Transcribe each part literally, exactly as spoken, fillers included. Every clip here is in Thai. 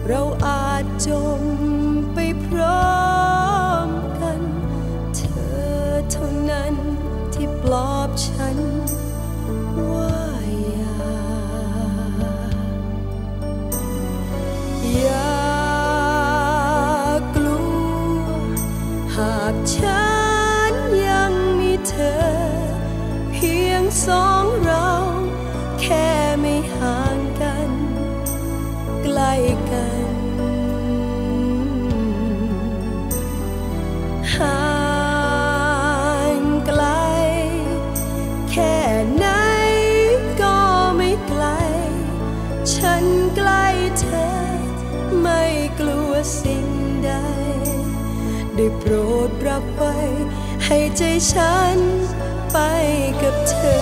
เราอาจจมไปพร้อมกันเธอเท่านั้นที่ปลอบฉันว่าอย่าอย่ากลัวหากฉันยังมีเธอเพียงสองเราแค่ไม่ห่างกันใกล้กันห่างไกลแค่ไหนก็ไม่ไกลฉันใกล้เธอไม่กลัวสิ่งใดได้โปรดรับไว้ให้ใจฉันไปกับเธอ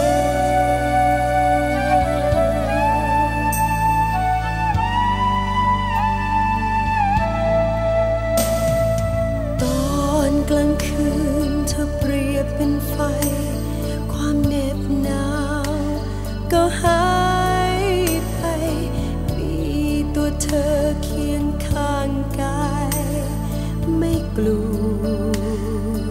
กลางคืนเธอเปรียบเป็นไฟความเหน็บหนาวก็หายไปมีตัวเธอเคียงข้างกายไม่กลัว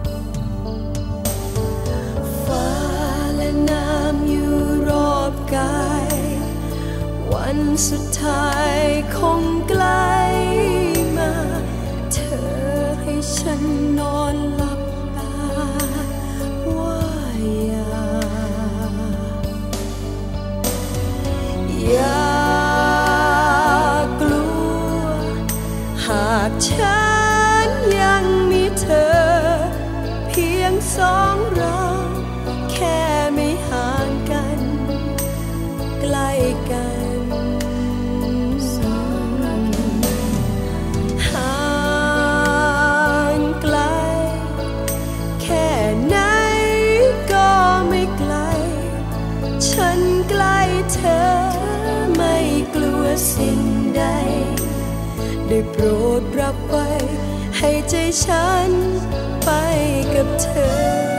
ฟ้าและน้ำอยู่รอบกายวันสุดท้ายคงใกล้มาฉันนอนหลับตาว่าอย่าอย่ากลัวหากฉันยังมีเธอเพียงสองเราแค่ไม่ห่างกันใกล้กันฉันใกล้เธอไม่กลัวสิ่งใดได้โปรดรับไว้ให้ใจฉันไปกับเธอ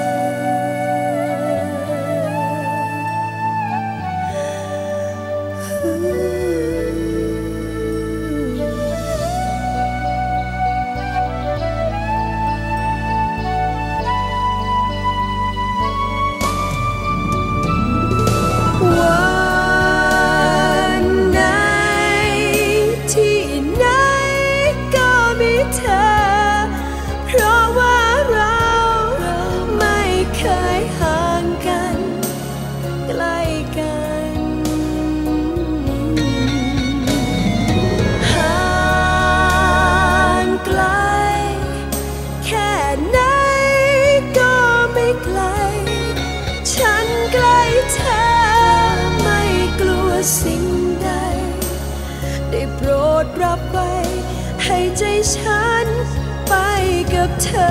สิ่งใดได้โปรดรับไว้ให้ใจฉันไปกับเธอ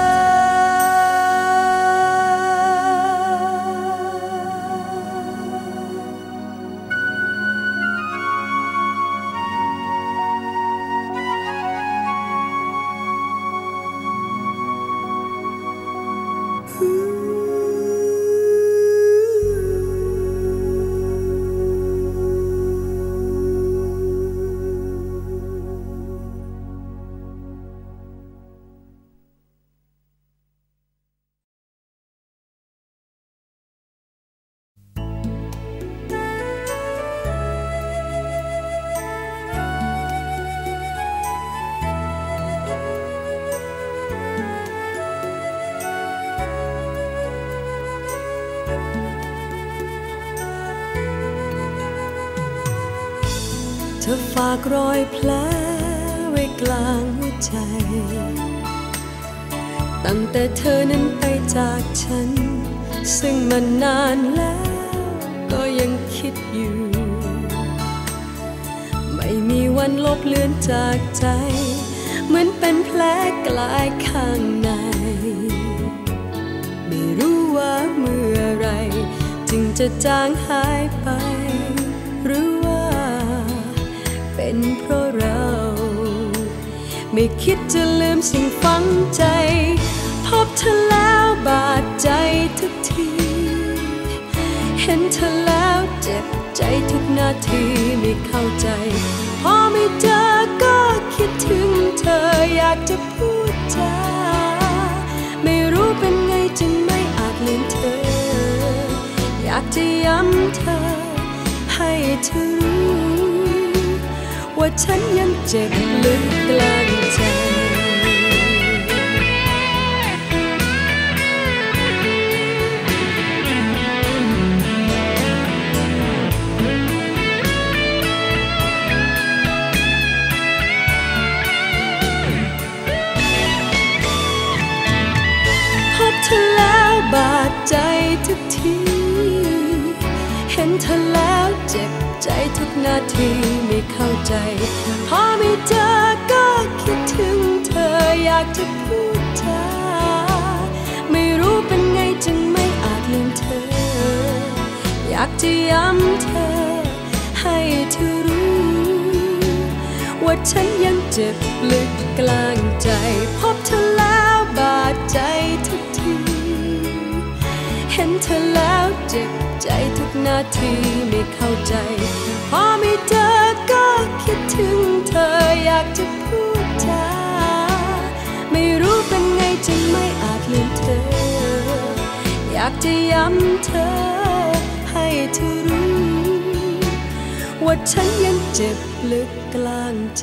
เธอฝากรอยแผลไว้กลางหัวใจตั้งแต่เธอนั้นไปจากฉันซึ่งมันนานแล้วก็ยังคิดอยู่ไม่มีวันลบเลือนจากใจเหมือนเป็นแผลกลายข้างในไม่รู้ว่าเมื่อไรจึงจะจางหายไปหรือว่าเป็นเพราะเราไม่คิดจะลืมสิ่งฝังใจพบเธอแล้วบาดใจทุกทีเห็นเธอแล้วเจ็บใจทุกนาทีไม่เข้าใจพอไม่เจอถึงเธออยากจะพูดจาไม่รู้เป็นไงจึงไม่อาจลืมเธออยากจะย้ำเธอให้เธอรู้ว่าฉันยังเจ็บลึกกลางใจบาดใจทุกทีเห็นเธอแล้วเจ็บใจทุกนาทีไม่เข้าใจพอไม่เจอก็คิดถึงเธออยากจะพูดจาไม่รู้เป็นไงจึงไม่อาจลืมเธออยากจะย้ำเธอให้เธอรู้ว่าฉันยังเจ็บลึกกลางใจพบเธอแล้วบาดใจทุกทีเห็นเธอแล้วเจ็บใจทุกนาทีไม่เข้าใจพอไม่เจอก็คิดถึงเธออยากจะพูดจาไม่รู้เป็นไงจึงไม่อาจลืมเธออยากจะย้ำเธอให้เธอรู้ว่าฉันยังเจ็บลึกกลางใจ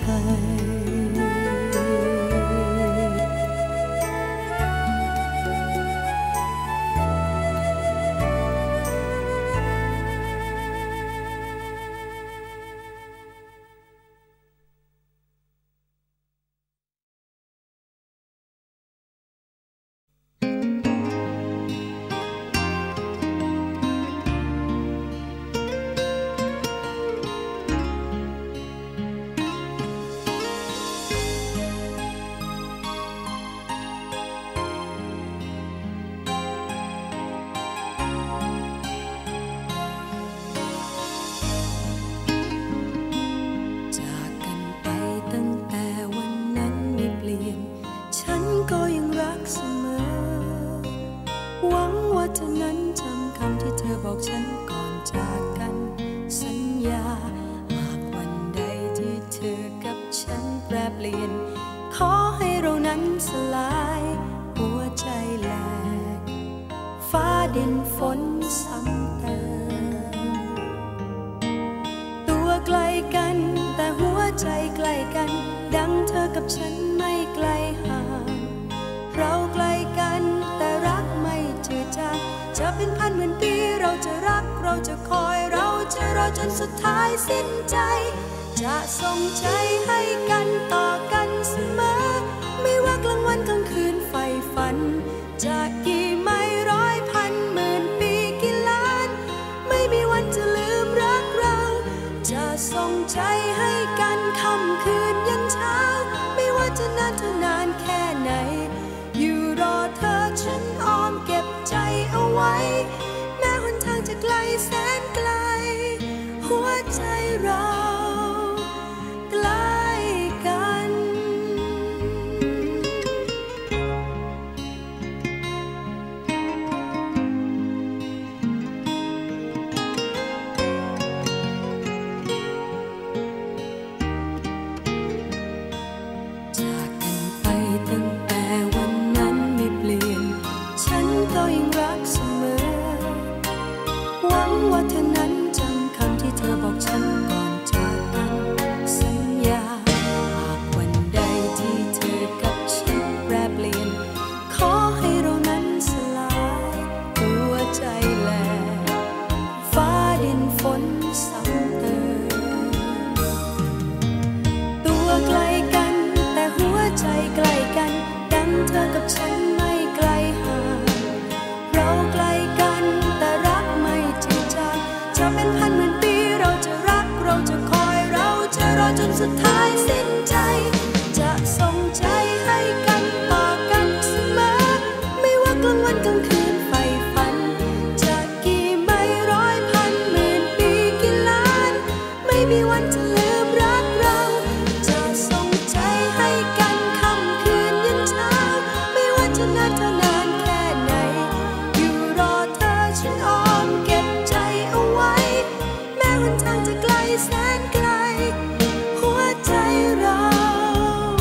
จนสุดท้ายสิ้นใจจะส่งใจให้กันต่อกันเสมอไม่ว่ากลางวันกลางคืนใฝ่ฝันจะกี่ไม่ร้อยพันหมื่นปีกี่ล้านไม่มีวันจะลืมรักเราจะส่งใจให้กันค่ำคืนยันเช้าไม่ว่าจะนานเท่านานแค่ไหนอยู่รอเธอฉันอ้อมเก็บใจเอาไว้แม้หนทางจะไกลแสนไกลหัวใจเราใกล้กันจากกันไปตั้งแต่วันนั้นไม่เปลี่ยนฉันก็ยังรักเสมอหวังว่าเธอนั้นที่เธอบอกฉันก่อนจากกันสัญญาหากวันใดที่เธอกับฉันแปรเปลี่ยนขอให้เรานั้นสลายหัวใจแหลกฟ้าดินฝนซ้ำเติมตัวไกลกันแต่หัวใจใกล้กันดังเธอกับฉันไม่ไกลห่างเราไกลกันแต่รักไม่จืดจางจะเป็นพันหมื่นปีเราจะรักเราจะคอยเราจะรอจนสุดท้ายสิ้นใจจะส่งใจให้กันต่อกันเสมอไม่ว่ากลางวันกลางคืนใฝ่ฝันจะกี่ไม่ร้อยพันหมื่นปีกี่ล้านไม่มีวันจะลืมรักเราจะส่งใจให้กันค่ำคืนยันเช้าไม่ว่าจะนานเท่านานแค่ไหนอยู่รอเธอฉันอ้อมเก็บใจเอาไว้หนทางจะไกลแสนไกลหัวใจเรา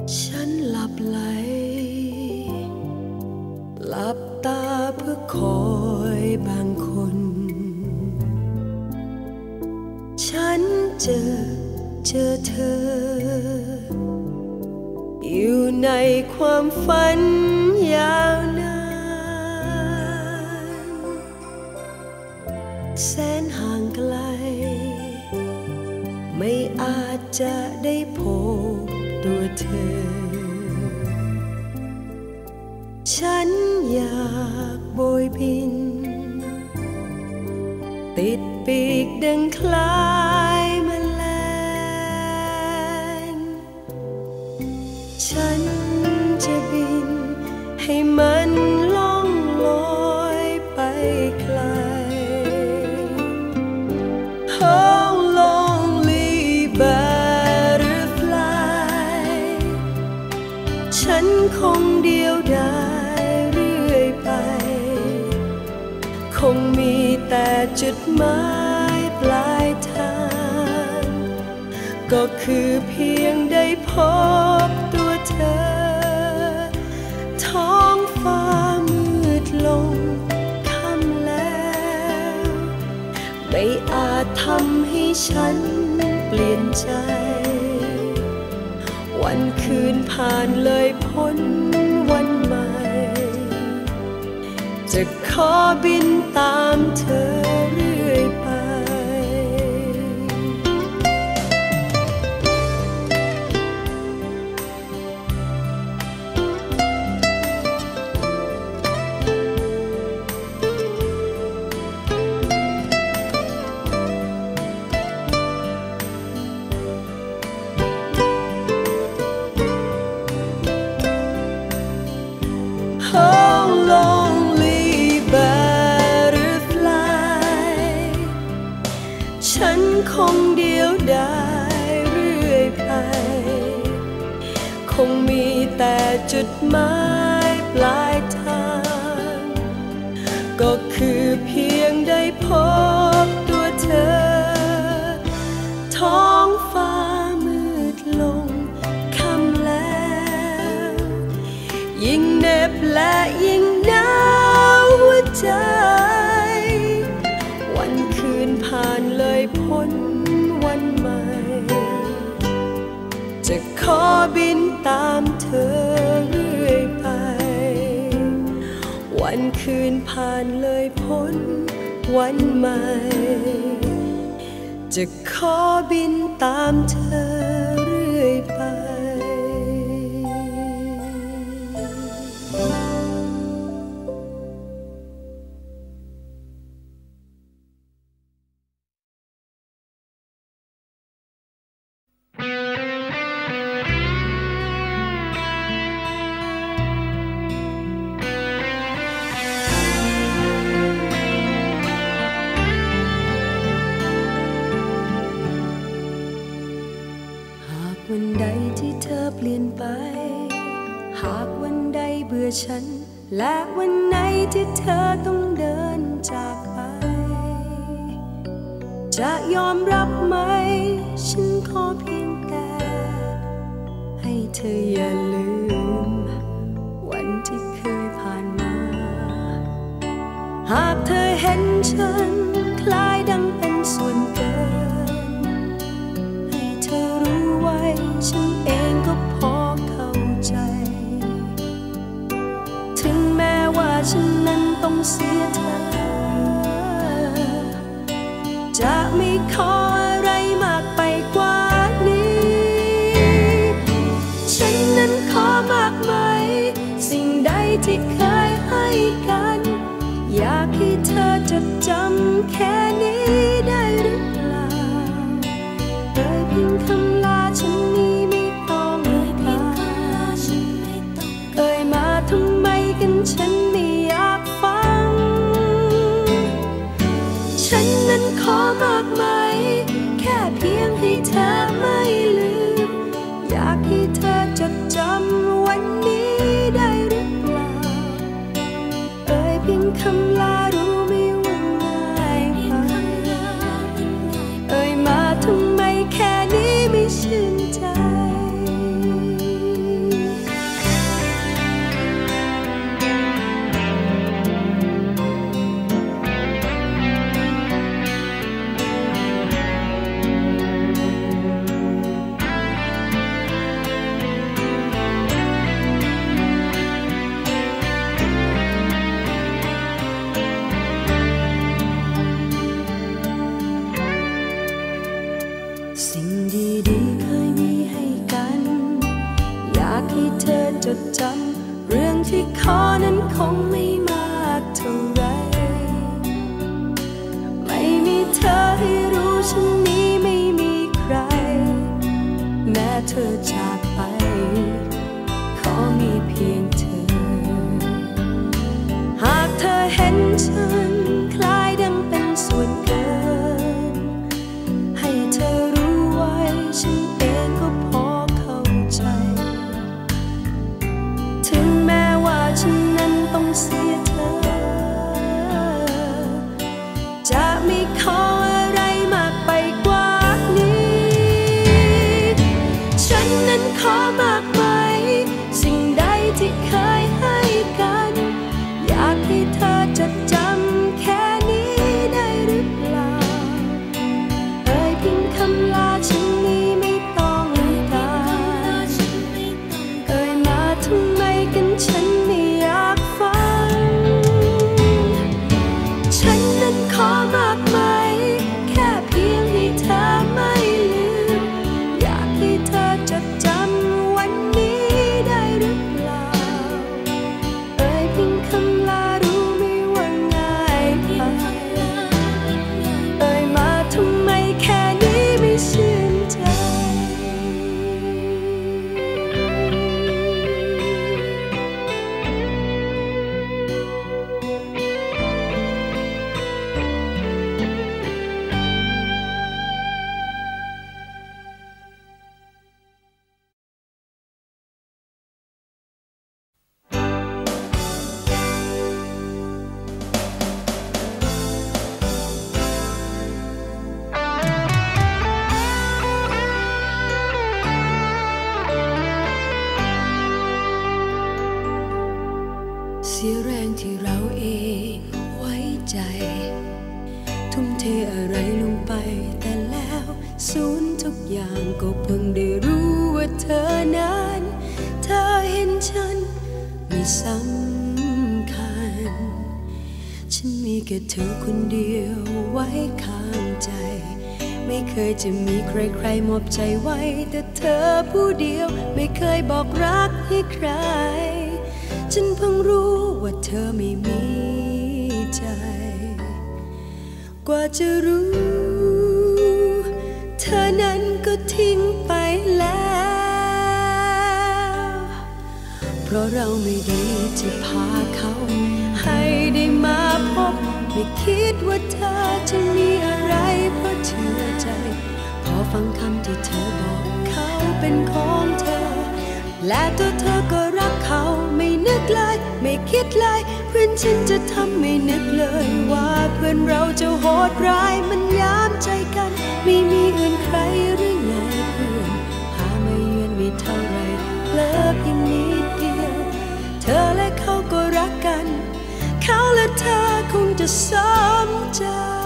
ฉันหลับไหลหลับตาเพื่อคอยบางคนฉันเจอเจอเธออยู่ในความฝันยาวนานแสนห่างไกลไม่อาจจะได้พบตัวเธอฉันอยากโบยบินติดปีกดังคล้ายแมลงฉันจะบินให้มันล่องลอยไปไกล Oh lonely butterfly ฉันคงเดียวดายเรื่อยไปคงมีแต่จุดหมายปลายทางก็คือเพียงได้พบตัวเธอท้องฟ้ามืดลงค่ำแล้วไม่อาจทำให้ฉันเปลี่ยนใจวันคืนผ่านเลยพ้นวันใหม่จะขอบินตามเธอเรื่อยไป Oh lonely butterfly ฉันคงเดียวดายเรื่อยไปคงมีแต่จุดหมายปลายทางก็คือเพียงได้พบตัวเธอท้องฟ้ามืดลงค่ำแล้วยิ่งเหน็บและยิ่งหนาวหัวใจวันคืนผ่านเลยพ้นวันใหม่จะขอบินตามเธอเรื่อยไปวันคืนผ่านเลยพ้นวันใหม่จะขอบินตามเธอเรื่อยไปวันใดที่เธอเปลี่ยนไปหากวันใดเบื่อฉันและวันไหนที่เธอต้องเดินจากไปจะยอมรับไหมฉันขอเพียงแต่ให้เธออย่าลืมวันที่เคยผ่านมาหากเธอเห็นฉันคล้ายดังเป็นส่วนเกินให้เธอรู้ไว้ฉันเองก็พอเข้าใจถึงแม้ว่าฉันนั้นต้องเสียเธอจะไม่ขออะไรมากไปกว่านี้ฉันนั้นขอมากมายสิ่งใดที่เคยให้กันอยากให้เธอจดจำแค่นี้ได้หรือเปล่าเอ่ยเพียงคำลาฉันนี้ไม่ต้องการเอ่ยมาทำไมกันฉันไม่อยากฟังฉันนั้นขอมากมายแค่เพียงให้เธอไม่ลืมอยากให้เธอจดจำวันนี้ได้หรือเปล่าเอ่ยเพียงคำลารู้ไหมว่าง่ายไปเอ่ยมาทำไมแค่นี้ไม่ชื่นใจสิ่งดีๆเคยมีให้กันอยากให้เธอจดจำเรื่องที่ขอนั้นคงไม่มากเท่าไรไม่มีเธอให้รู้ฉันนี้ไม่มีใครแม้เธอจากไปขอมีเพียงเธอหากเธอเห็นฉันคล้ายดังเป็นส่วนเกินให้เธอรู้ไว้ฉันเองก็พอเข้าใจถึงแม้ว่าฉันนั้นต้องเสียเธอจะไม่ขออะไรมากไปกว่านี้ฉันนั้นขอมากไหมสิ่งใดที่เคยให้กันอยากให้เธอจดจำแค่นี้ได้หรือเปล่าเอ่ยเพียงคำลาฉันนี้ไม่ต้องการเอ่ยมาทำไมกันฉันไม่อยากฟังฉันนั้นขอมากไหมแค่เพียงให้เธอไม่ลืมอยากให้เธอจดจำวันนี้ได้หรือเปล่าเอ่ยเพียงคำลารู้ไหมว่าง่ายไปเอ่ยมาทำไมแค่นี้ไม่ชื่นใจเสียแรงที่เราเองไว้ใจทุ่มเทอะไรลงไปแต่แล้วสูญทุกอย่างก็เพิ่งได้รู้ว่าเธอนั้นเธอเห็นฉันไม่สำคัญฉันมีแค่เธอคนเดียวไว้ข้างใจไม่เคยจะมีใครๆมอบใจไว้แต่เธอผู้เดียวไม่เคยบอกรักให้ใครฉันเพิ่งรู้ว่าเธอไม่มีใจกว่าจะรู้เธอนั้นก็ทิ้งไปแล้วเพราะเราไม่ได้จะพาเขาให้ได้มาพบไม่คิดว่าเธอจะมีอะไรเพราะเชื่อใจพอฟังคำที่เธอบอกเขาเป็นของเธอและตัวเธอก็รักเขาไม่นึกเลยไม่คิดเลยเพื่อนฉันจะทำไม่นึกเลยว่าเพื่อนเราจะโหดร้ายมันย้ำใจกันไม่มีอื่นใครหรือไงเพื่อนพามาเยือนไม่เท่าไรเพลิดเพียงนิดเดียวเธอและเขาก็รักกันเขาและเธอคงจะสมใจ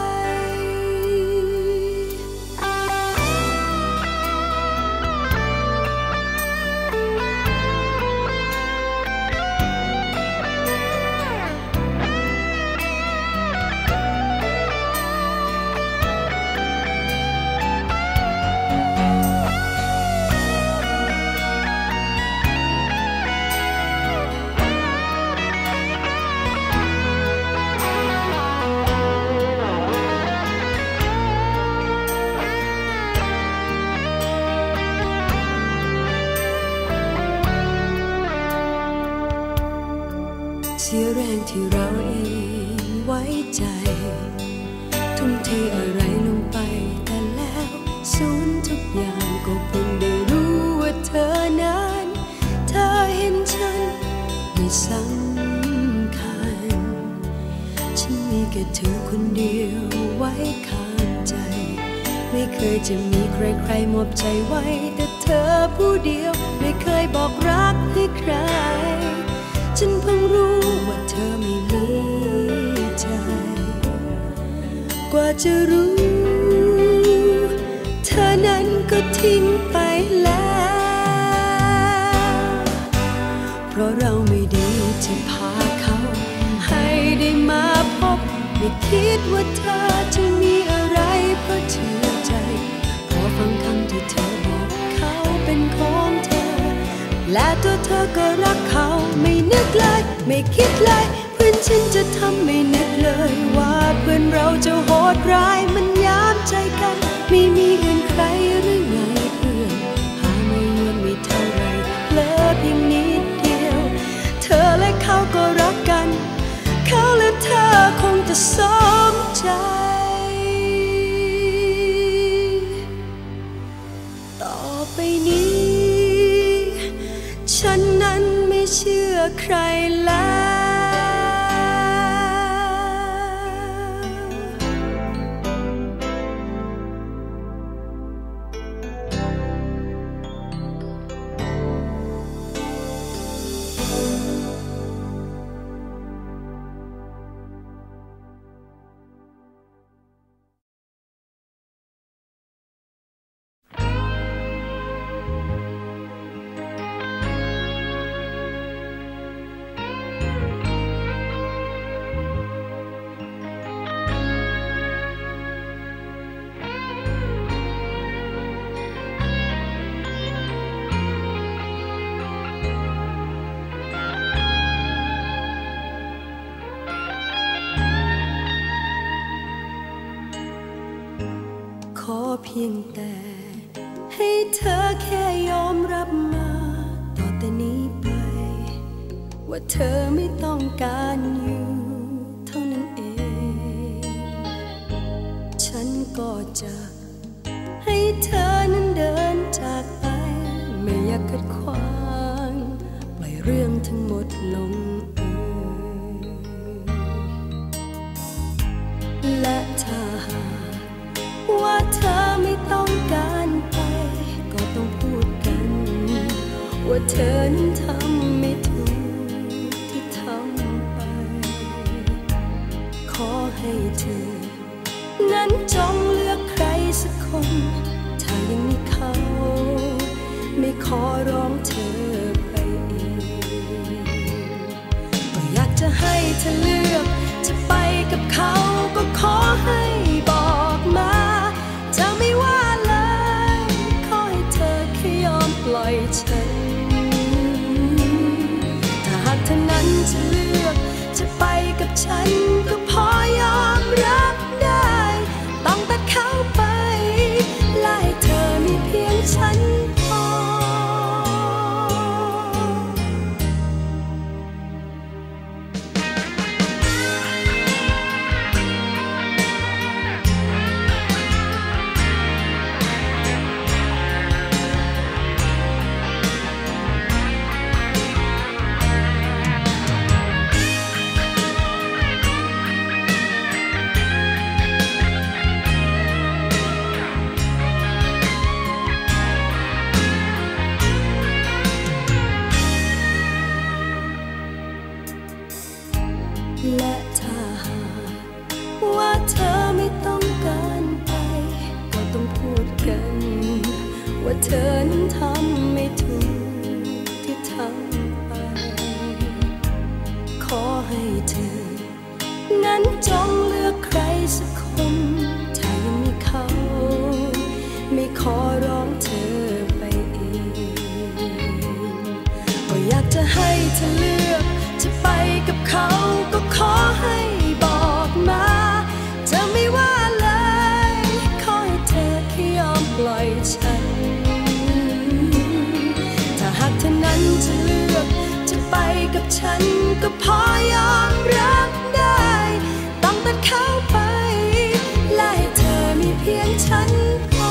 เสียแรงที่เราเองไว้ใจทุ่มเทอะไรลงไปแต่แล้วสูญทุกอย่างก็เพิ่งได้รู้ว่าเธอนั้นเธอเห็นฉันไม่สำคัญฉันมีแค่เธอคนเดียวไว้ข้างใจไม่เคยจะมีใครๆมอบใจไว้แต่เธอผู้เดียวไม่เคยบอกรักให้ใครฉันเพิ่งรู้ว่าเธอไม่มีใจกว่าจะรู้เธอนั้นก็ทิ้งไปแล้วเพราะเราไม่ได้จะพาเขาให้ได้มาพบไม่คิดว่าเธอจะมีอะไรเพราะเชื่อใจพอฟังคและตัวเธอก็รักเขาไม่นึกเลยไม่คิดเลยเพื่อนฉันจะทำไม่นึกเลยว่าเพื่อนเราจะโหดร้ายมันยามใจกันไม่มีอื่นใครหรือไงเพื่อนหาไม่ยวนไม่เท่าไรเหลือเพียงนิดเดียวเธอและเขาก็รักกันเขาและเธอคงจะสมใจต่อไปนี้ฉันนั้นไม่เชื่อใครแล้วขอเพียงแต่ให้เธอแค่ยอมรับมาต่อแต่นี้ไปว่าเธอไม่ต้องการอยู่เท่านั้นเองฉันก็จะให้เธอนั้นเดินจากไปไม่อยากขัดขวางปล่อยเรื่องทั้งหมดลงเอยและถ้าหากว่าเธอไม่ต้องการไปก็ต้องพูดกันว่าเธอนั้นทำไม่ถูกที่ทำไปขอให้เธอนั้นจงเลือกใครสักคนถ้ายังมีเขาไม่ขอร้องเธอไปเองก็อยากจะให้เธอเลือกจะไปกับเขาก็ขอให้บอกมาจะไม่ว่าเลยขอให้เธอแค่ยอมปล่อยฉันถ้าหากเธอนั้นจะเลือกจะไปกับฉันก็พอยอมรับได้ต้องตัดเขาไปและให้เธอมีเพียงฉันพอและถ้าหากว่าเธอไม่ต้องการไปก็ต้องพูดกันว่าเธอนั้นทำไม่ถูกที่ทำไปขอให้เธอนั้นจงเลือกใครสักคนถ้ายังมีเขาไม่ขอร้องเธอไปเองก็อยากจะให้เธอเลือกจะไปกับเขาก็ขอให้บอกมาจะไม่ว่าเลยขอให้เธอแค่ยอมปล่อยฉันถ้าหากเธอนั้นจะเลือกจะไปกับฉันก็พอยอมรับได้ต้องตัดเขาไปและให้เธอมีเพียงฉันพอ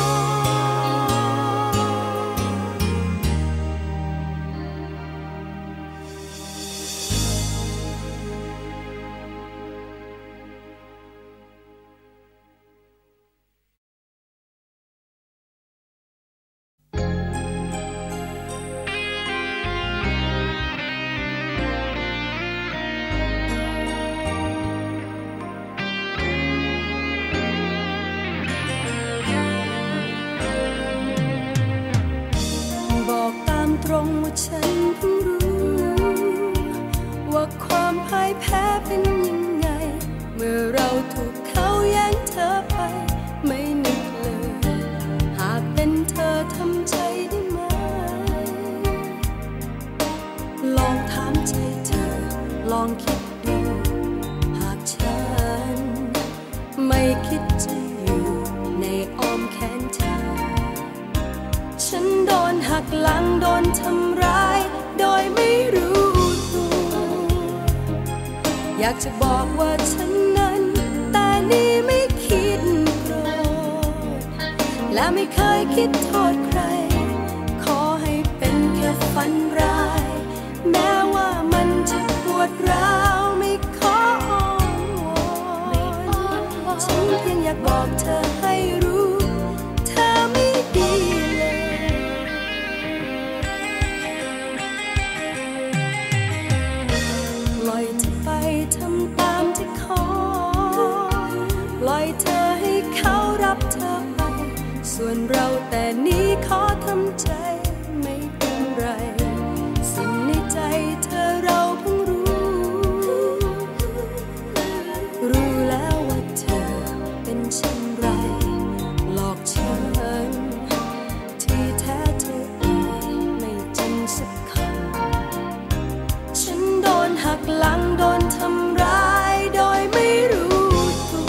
เหักหลังโดนทำร้ายโดยไม่รู้ตัวอยากจะบอกว่าฉันนั้นแต่นี่ไม่คิดโกรธและไม่เคยคิดโทษใครขอให้เป็นแค่ฝันร้ายแม้ว่ามันจะปวดร้าวไม่ขออ้อนวอนฉันเพียงอยากบอกเธอให้รู้เธอไม่ดีเลยปล่อยเธอไปทำตามที่ขอปล่อยเธอให้เขารับเธอไปส่วนเราแต่นี้ขอทำใจไม่เป็นไรสิ่งในใจเธอเราเพิ่งรู้รู้แล้วว่าเธอเป็นเช่นไรหลอกฉันที่แท้เธอเองไม่จริงสักคำฉันโดนหักหลังโดนทำร้ายโดยไม่รู้ตัว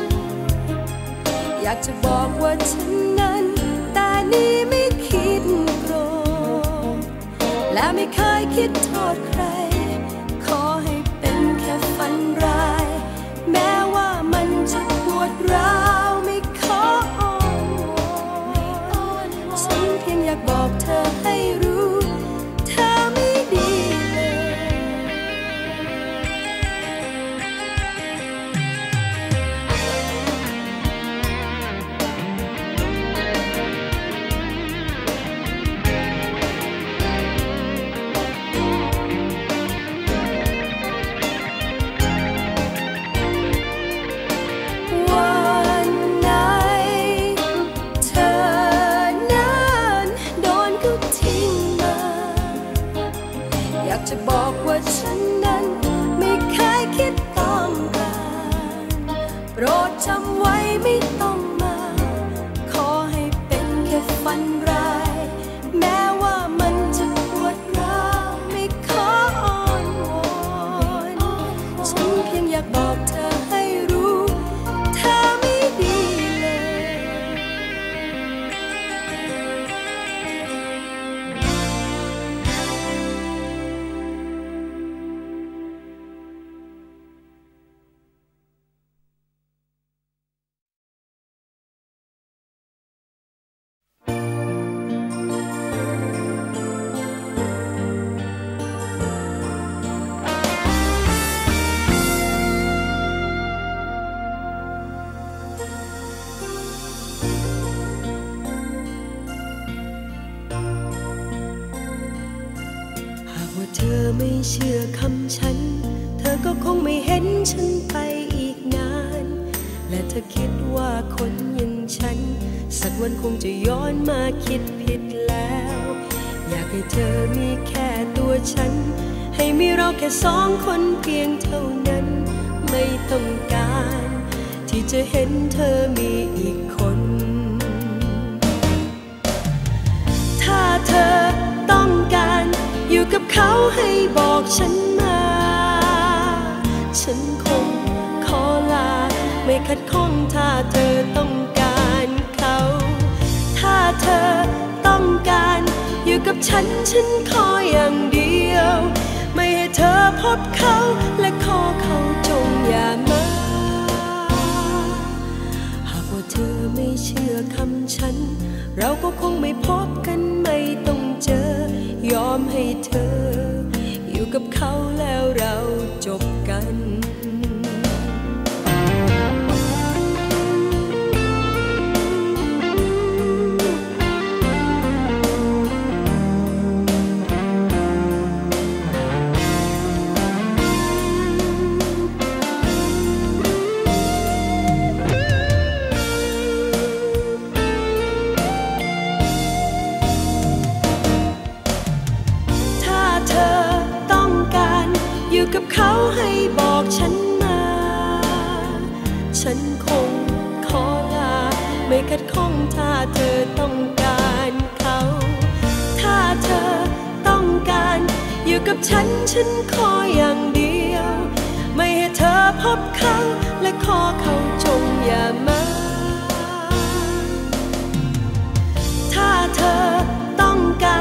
อยากจะบอกว่าฉันนั้นแต่นี่ไม่คิดโกรธและไม่เคยคิดโทษใครขอให้เป็นแค่ฝันร้ายแม้ว่ามันจะปวดร้าวไม่ขออ้อนวอนฉันเพียงอยากบอกเธอให้รู้เธอไม่ดีเลยวันไหนเธอนั้นโดนเขาทิ้งมาอยากจะบอกว่าฉันนั้นไม่เคยคิดต้องการโปรดจำไว้ไม่ต้องมาขอให้เป็นแค่ฝันร้ายแม้ว่ามันจะปวดร้าวไม่ขออ้อนวอนฉันเพียงอยากบอกเธอให้รู้เธอไม่ดีเลยหากว่าเธอไม่เชื่อคำฉันเธอก็คงไม่เห็นฉันไปอีกนานและเธอคิดว่าคนอย่างฉันสักวันคงจะย้อนมาคิดผิดแล้วอยากให้เธอมีแค่ตัวฉันให้มีเราแค่สองคนเพียงเท่านั้นไม่ต้องการที่จะเห็นเธอมีอีกคนถ้าเธอต้องการอยู่กับเขาให้บอกฉันมาฉันคงขอลาไม่ขัดข้องถ้าเธอต้องการเขาถ้าเธอต้องการอยู่กับฉันฉันขออย่างเดียวไม่ให้เธอพบเขาและขอเขาจงอย่ามาหากว่าเธอไม่เชื่อคำฉันเราก็คงไม่พบกันไม่ต้องเจอยอมให้เธออยู่กับเขาแล้วเราจบกันกับเขาให้บอกฉันมาฉันคงขอลาไม่ขัดข้องถ้าเธอต้องการเขาถ้าเธอต้องการอยู่กับฉันฉันขออย่างเดียวไม่ให้เธอพบเขาและขอเขาจงอย่ามาถ้าเธอต้องการ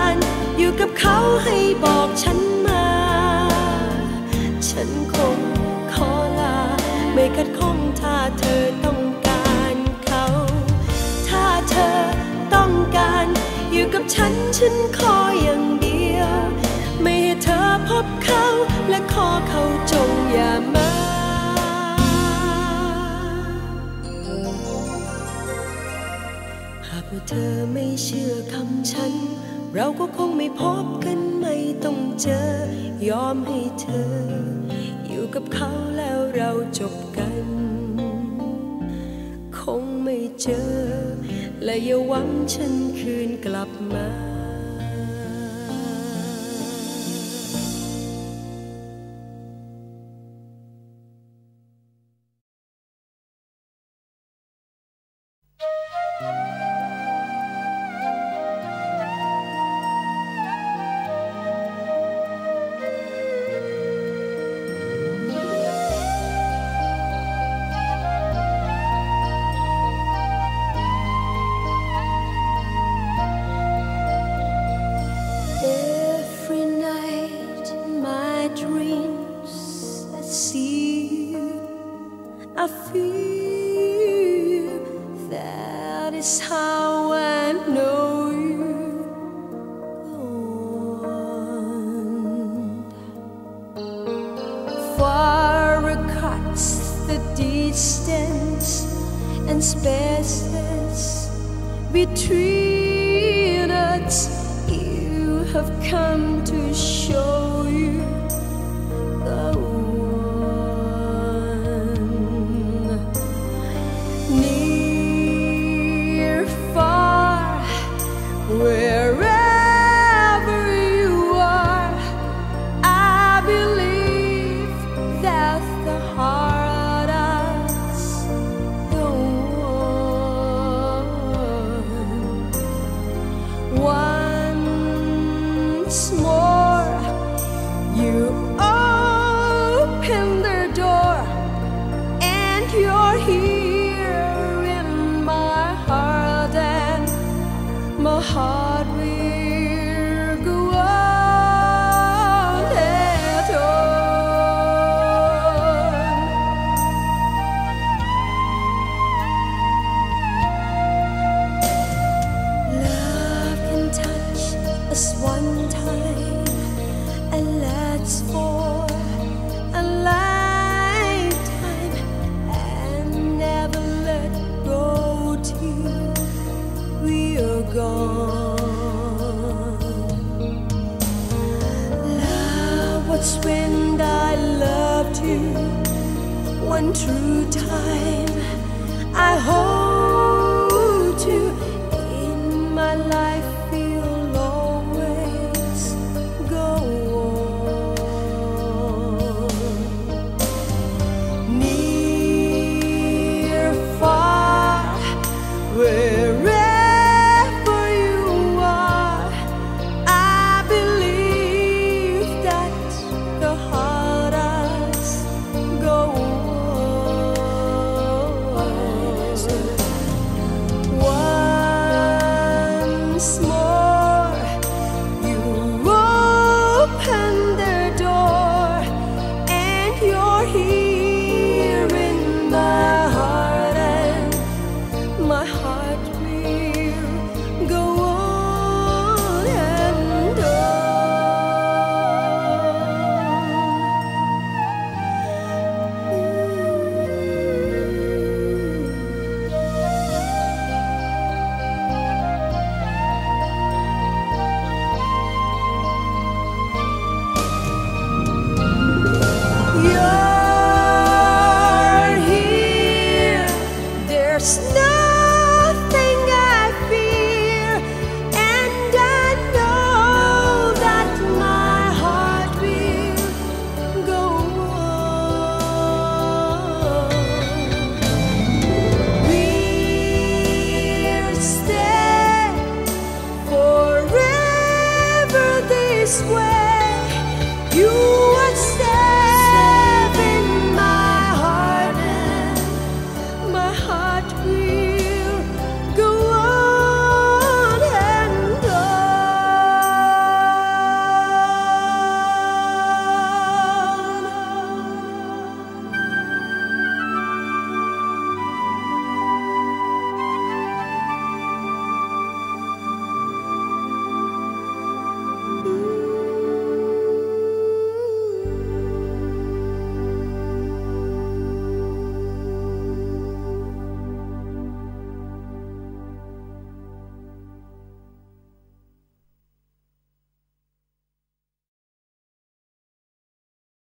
เขาให้บอกฉันมาฉันคงขอลาไม่ขัดข้องถ้าเธอต้องการเขาถ้าเธอต้องการอยู่กับฉันฉันขออย่างเดียวไม่ให้เธอพบเขาและขอเขาจงอย่ามาหากว่าเธอไม่เชื่อคำฉันเราก็คงไม่พบกันไม่ต้องเจอยอมให้เธออยู่กับเขาแล้วเราจบกันคงไม่เจอและอย่าหวังฉันคืนกลับมา I feel that is how I know you go on. Far across the distance and spaces between us, you have come to show you the one. Near, far, wherever you are, I believe that the heart does go on. Once more, you open the door, and you're here in my heart, and my heart will go on and on. Love can touch us one time and lasts for a lifetime and never let go till we are gone. Love was when I loved you one true time. I hold you in my life, you'll always go on. Near, far, wherever you are, I believe that the heart does go on. Once